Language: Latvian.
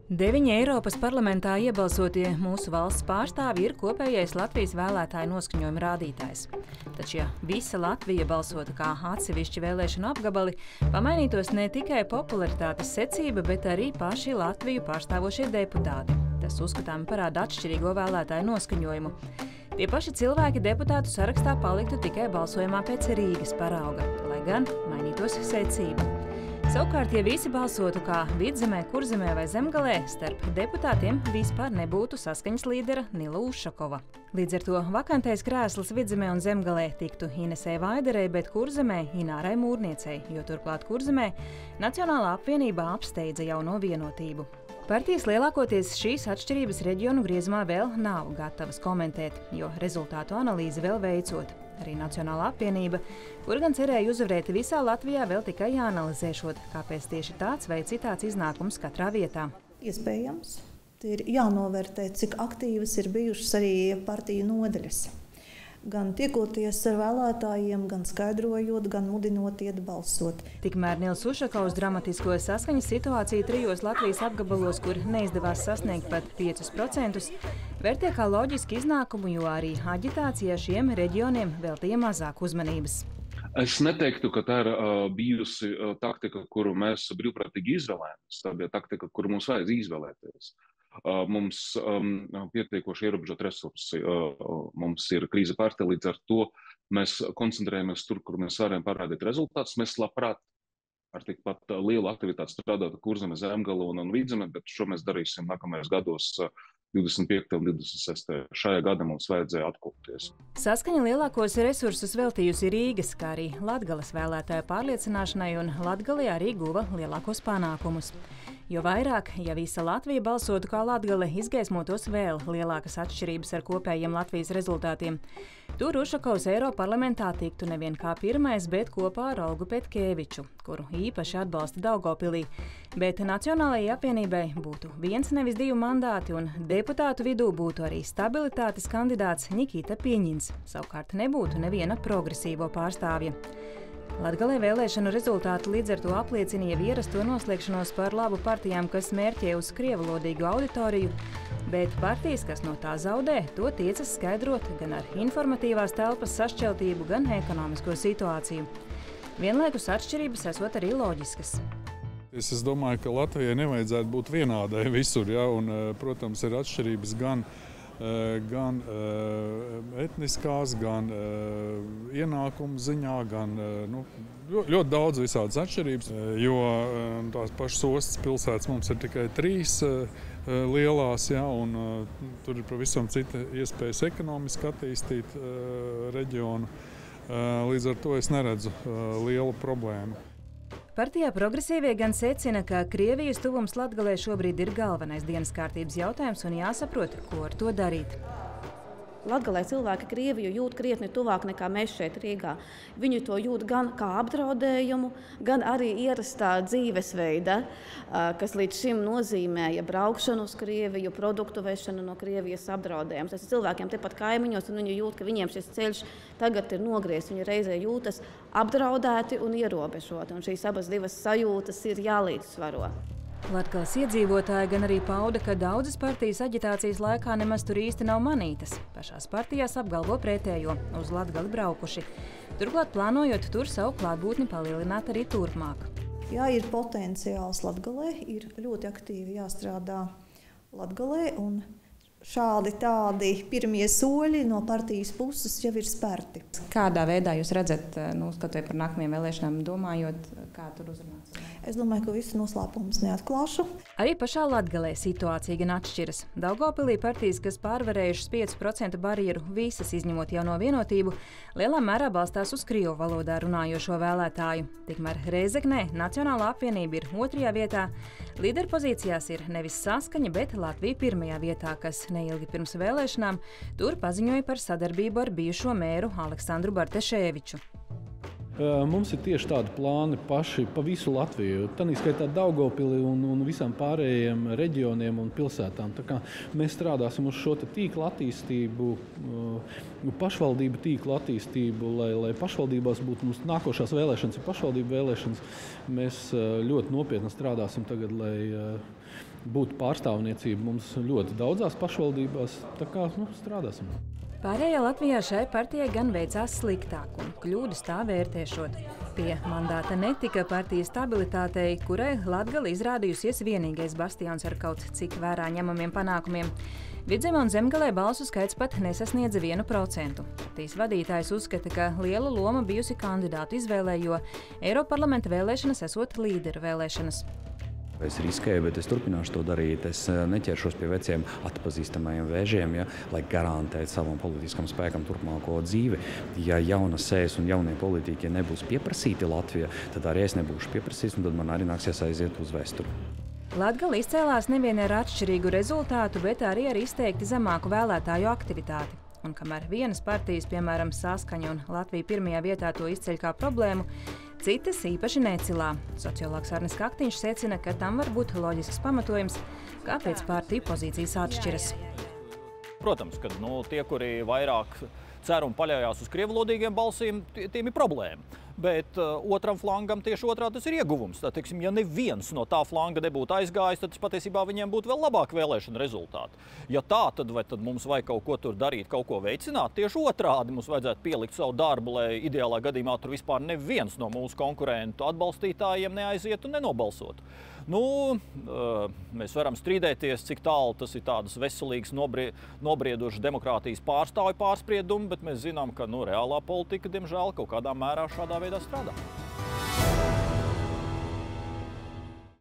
9 Eiropas parlamentā iebalsotie mūsu valsts pārstāvji ir kopējais Latvijas vēlētāju noskaņojuma rādītājs. Taču, ja visa Latvija balsotu kā atsevišķi vēlēšanu apgabali, pamainītos ne tikai popularitātes secība, bet arī paši Latviju pārstāvošie deputāti. Tas uzskatām parāda atšķirīgo vēlētāju noskaņojumu. Tie paši cilvēki deputātu sarakstā paliktu tikai balsojumā pēc Rīgas parauga, lai gan mainītos secība. Savukārt, ja visi balsotu kā Vidzemē, Kurzemē vai Zemgalē, starp deputātiem vispār nebūtu saskaņas līdera Nila Ušakova. Līdz ar to vakantais krēsls Vidzemē un Zemgalē tiktu Inesei Vaiderei, bet Kurzemē Inārai Mūrniecei, jo turklāt Kurzemē Nacionālā apvienība apsteidza jauno vienotību. Partijas lielākoties šīs atšķirības reģionu griezumā vēl nav gatavas komentēt, jo rezultātu analīzi vēl veicot. Arī Nacionālā apvienība, kur gan cerēja uzvarēt visā Latvijā, vēl tikai jāanalizēšot, kāpēc tieši tāds vai citāds iznākums katrā vietā. Iespējams, ir jānovērtē, cik aktīvas ir bijušas arī partiju nodaļas. Gan tiekoties ar vēlētājiem, gan skaidrojot, gan mudinot iet balsot. Tikmēr Nils Ušakovs dramatisko saskaņas situāciju 3 Latvijas apgabalos, kur neizdevās sasniegt pat 5%, vērtē kā loģisku iznākumu, jo arī aģitācijā šiem reģioniem veltīja mazāk uzmanības. Es neteiktu, ka tā ir bijusi taktika, kuru mēs brīvprātīgi izvēlējāmies. Tā bija taktika, kuru mums vajadzēja izvēlēties. Mums pietiekoši ierobežot resursi, mums ir krīze partija, līdz ar to mēs koncentrējamies tur, kur mēs varam parādīt rezultātus. Mēs labprāt ar tikpat lielu aktivitāti strādātu Kurzeme, Zemgale un Vidzeme, bet šo mēs darīsim nākamajos gados 25. un 26. Šajā gadā mums vajadzēja atkopties. Saskaņa lielākos resursus veltījusi Rīgas, kā arī Latgales vēlētāju pārliecināšanai, un Latgalē arī guva lielākos panākumus. Jo vairāk, ja visa Latvija balsotu kā Latgale, izgaismotos vēl lielākas atšķirības ar kopējiem Latvijas rezultātiem. Tur Ušakovs Eiroparlamentā tiktu nevien kā pirmais, bet kopā ar Olgu Petkēviču, kuru īpaši atbalsta Daugavpilī. Bet Nacionālajai apvienībai būtu 1, nevis 2 mandāti, un deputātu vidū būtu arī stabilitātes kandidāts Nikita Pieņins. Savukārt nebūtu neviena progresīvo pārstāvja. Latgalē vēlēšanu rezultāti līdz ar to apliecina jau ierasto noslēgšanos par labu partijām, kas mērķē uz krievalodīgu auditoriju, bet partijas, kas no tā zaudē, to tiecas skaidrot gan ar informatīvās telpas sašķeltību, gan ekonomisko situāciju. Vienlaikus atšķirības esot arī loģiskas. Es domāju, ka Latvijai nevajadzētu būt vienādai visur, ja? Un, protams, ir atšķirības gan etniskās, gan ienākumu ziņā, gan ļoti daudz visādas atšķirības, jo tās pašas ostas pilsētas mums ir tikai 3 lielās, ja, un tur ir pavisam cita iespējas ekonomiski attīstīt reģionu. Līdz ar to es neredzu lielu problēmu. Partijā progresīvie gan secina, ka Krievijas tuvums Latgalē šobrīd ir galvenais dienas kārtības jautājums un jāsaprot, ko ar to darīt. Latgalē cilvēki Krieviju jūt krietni tuvāk nekā mēs šeit Rīgā. Viņi to jūt gan kā apdraudējumu, gan arī ierastā dzīvesveida, kas līdz šim nozīmēja braukšanu uz Krieviju, produktu vešanu no Krievijas apdraudējumu. Tas ir cilvēkiem tepat kaimiņos, un viņi jūt, ka viņiem šis ceļš tagad ir nogriezts. Viņi reizē jūtas apdraudēti un ierobežoti, un šīs abas divas sajūtas ir jālīdzsvaro. Latgales iedzīvotāji gan arī pauda, ka daudzas partijas aģitācijas laikā nemaz tur īsti nav manītas. Pašās partijās apgalvo pretējo, uz Latgali braukuši. Turklāt plānojot tur savu klātbūtni palielināt arī turpmāk. Ja ir potenciāls Latgalē, ir ļoti aktīvi jāstrādā Latgalē, un šādi tādi pirmie soļi no partijas puses jau ir spērti. Kādā veidā jūs redzat, skatoties par nākamajām vēlēšanām, domājot, kā tur uzrunāts? Es domāju, ka visu noslēpumus neatklāšu. Arī pašā Latgalē situācija gan atšķiras. Daugavpilī partijas, kas pārvarējušas 5% barjeru, visas izņemot jauno vienotību, lielā mērā balstās uz krievu valodā runājošo vēlētāju. Tikmēr Rēzeknē Nacionālā apvienība ir 2. vietā. Līderpozīcijās ir nevis Saskaņa, bet Latvija 1. vietā, kas neilgi pirms vēlēšanām tur paziņoja par sadarbību ar bijušo mēru Aleksandru Bartaševiču. Mums ir tieši tādi plāni paši pa visu Latviju, tā skaitā Daugavpili un visām pārējiem reģioniem un pilsētām. Tā kā mēs strādāsim uz šo tīkla attīstību, pašvaldību tīkla attīstību, lai pašvaldībās būtu mums nākošās vēlēšanas, ir pašvaldību vēlēšanas. Mēs ļoti nopietni strādāsim tagad, lai būt pārstāvniecība mums ļoti daudzās pašvaldībās, tā kā strādāsim. Pārējā Latvijā šai partijai gan veicās sliktāk un kļūdas tā vērtēšot. Pie mandāta netika partijas stabilitātei, kurai Latgale izrādījusies vienīgais bastions ar kaut cik vērā ņemamiem panākumiem. Vidzemē un Zemgalē balsu skaits pat nesasniedza 1%. Partijas vadītājs uzskata, ka liela loma bijusi kandidātu izvēlē, jo Eiroparlamenta vēlēšanas esot līderu vēlēšanas. Es riskēju, bet es turpināšu to darīt. Es neķeršos pie veciem atpazīstamajiem vēžiem, lai garantētu savam politiskam spēkam turpmāko dzīvi. Ja jaunas sējas un jaunie politiķi nebūs pieprasīti Latvijā, tad arī es nebūšu pieprasīts, un tad man arī nāksies aiziet uz vēsturi. Latgale izcēlās nevien ar atšķirīgu rezultātu, bet arī ar izteikti zemāku vēlētāju aktivitāti. Un kamēr vienas partijas, piemēram, Saskaņa un Latvija pirmajā vietā to izceļ kā problēmu, citas īpaši necilā. Sociologs Arnis Kaktiņš secina, ka tam var būt loģisks pamatojums, kāpēc partiju pozīcijas atšķiras. Protams, ka tie, kuri vairāk cer un paļaujās uz krievlodīgiem balsīm, tiem ir problēma. Bet otram flangam tieši otrā tas ir ieguvums. Tā, teiksim, ja neviens no tā flanga nebūtu aizgājis, tad patiesībā viņiem būtu vēl labāk vēlēšana rezultāti. Ja tā, tad mums vajag kaut ko tur darīt, kaut ko veicināt. Tieši otrādi mums vajadzētu pielikt savu darbu, lai ideālā gadījumā tur vispār neviens no mūsu konkurentu atbalstītājiem neaizietu un nenobalsotu. Mēs varam strīdēties, cik tālu tas ir tādas veselīgas, nobriedušas demokrātijas pārstāvju pārspriedumi, bet mēs zinām, ka reālā politika, diemžēl, kaut kādā mērā šādā veidā strādā.